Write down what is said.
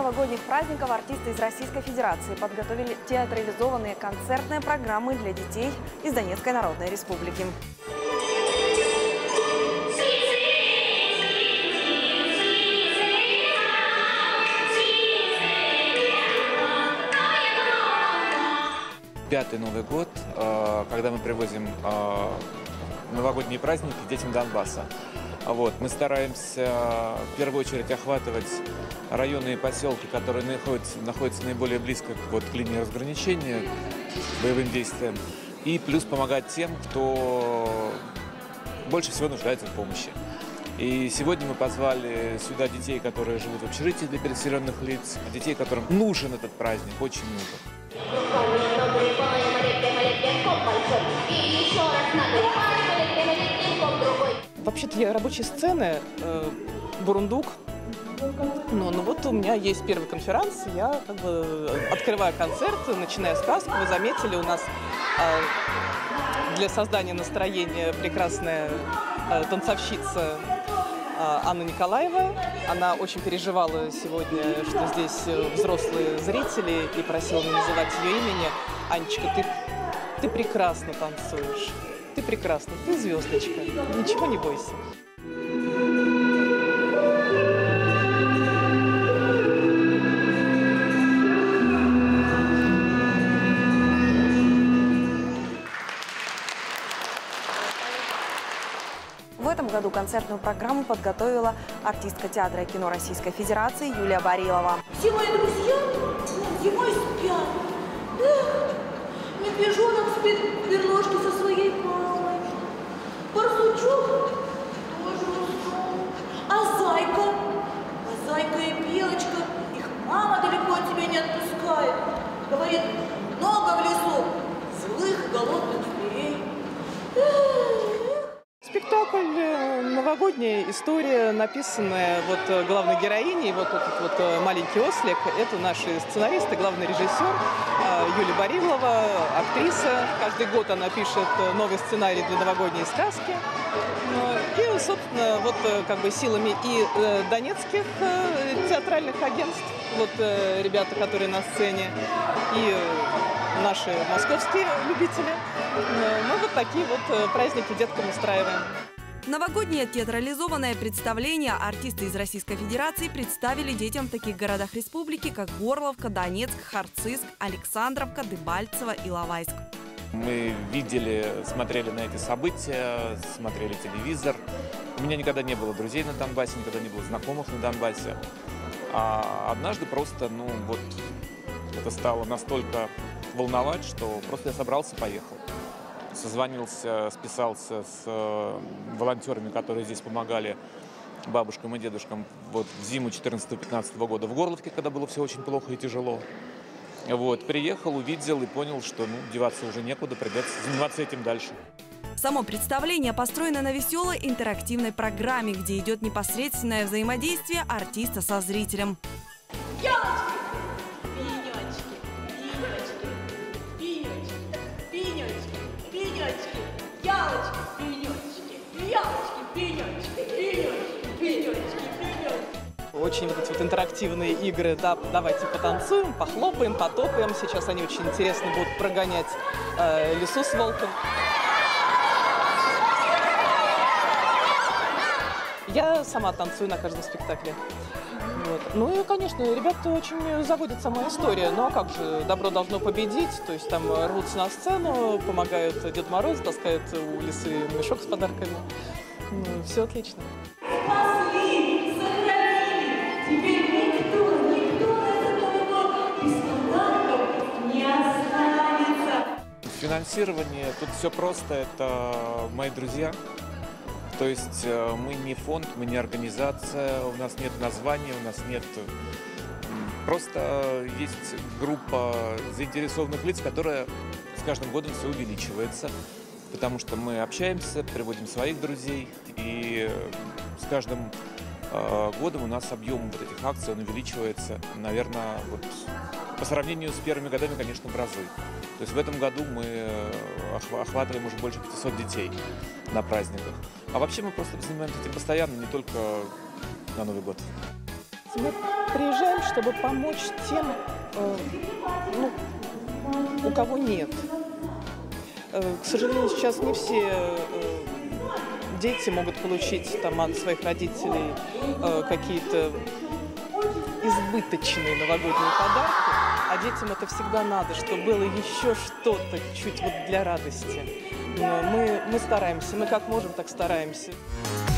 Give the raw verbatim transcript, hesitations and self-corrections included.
новогодних праздников артисты из Российской Федерации подготовили театрализованные концертные программы для детей из Донецкой Народной Республики. Пятый Новый год, когда мы привозим новогодние праздники детям Донбасса. Вот. Мы стараемся в первую очередь охватывать районы и поселки, которые находятся, находятся наиболее близко вот, к линии разграничения, к боевым действиям. И плюс помогать тем, кто больше всего нуждается в помощи. И сегодня мы позвали сюда детей, которые живут в общежитии для переселенных лиц, детей, которым нужен этот праздник, очень нужен. Вообще-то я рабочей сцены, э, бурундук. Но ну вот у меня есть первый конференц, я как бы открываю концерт, начиная сказку. Вы заметили, у нас э, для создания настроения прекрасная э, танцовщица э, Анна Николаева. Она очень переживала сегодня, что здесь взрослые зрители, и просила не называть ее имени. Анечка, ты, ты прекрасно танцуешь. Ты прекрасна, ты звездочка. Ничего не бойся. В этом году концертную программу подготовила артистка театра и кино Российской Федерации Юлия Барилова. Все мои друзья зимой спят. Эх, медвежонок спит в берложке со своей мамой. Барсучок тоже уснул. А зайка? А зайка и белочка, их мама далеко от тебя не отпускает. Говорит, много в лесу злых голодных зверей. Спектакль, новогодняя история, написанная вот главной героиней, вот этот вот маленький ослик, это наши сценаристы, главный режиссер Юлия Барилова, актриса. Каждый год она пишет новый сценарий для новогодней сказки. И, собственно, вот как бы силами и донецких театральных агентств, вот ребята, которые на сцене, и наши московские любители. Мы вот такие вот праздники деткам устраиваем. Новогоднее театрализованное представление артисты из Российской Федерации представили детям в таких городах республики, как Горловка, Донецк, Харциск, Александровка, Дебальцево и Иловайск. Мы видели, смотрели на эти события, смотрели телевизор. У меня никогда не было друзей на Донбассе, никогда не было знакомых на Донбассе. А однажды просто, ну вот, это стало настолько волновать, что просто я собрался, поехал. Созвонился, списался с э, волонтерами, которые здесь помогали бабушкам и дедушкам вот, в зиму четырнадцатого-пятнадцатого года в Горловке, когда было все очень плохо и тяжело. Вот, приехал, увидел и понял, что ну, деваться уже некуда, придется заниматься этим дальше. Само представление построено на веселой интерактивной программе, где идет непосредственное взаимодействие артиста со зрителем. Очень вот эти вот интерактивные игры, да, давайте потанцуем, похлопаем, потопаем. Сейчас они очень интересно будут прогонять э, лису с волком. Я сама танцую на каждом спектакле. Вот. Ну и, конечно, ребята очень заводит сама история. Но как же, добро должно победить. То есть там рвутся на сцену, помогают Дед Мороз, таскают у лисы мешок с подарками. Ну, все отлично. Теперь никто, никто этого без подарков не останется. Финансирование, тут все просто, это мои друзья. То есть мы не фонд, мы не организация, у нас нет названия, у нас нет... Просто есть группа заинтересованных лиц, которая с каждым годом все увеличивается. Потому что мы общаемся, приводим своих друзей, и с каждым годом у нас объем вот этих акций он увеличивается, наверное, вот, по сравнению с первыми годами, конечно, в разы. То есть в этом году мы охватываем уже больше пятисот детей на праздниках. А вообще мы просто занимаемся этим постоянно, не только на Новый год. Мы приезжаем, чтобы помочь тем, э, ну, у кого нет. Э, к сожалению, сейчас не все э, дети могут получить там, от своих родителей э, какие-то избыточные новогодние подарки, а детям это всегда надо, чтобы было еще что-то чуть вот для радости. Но мы, мы стараемся, мы как можем, так стараемся.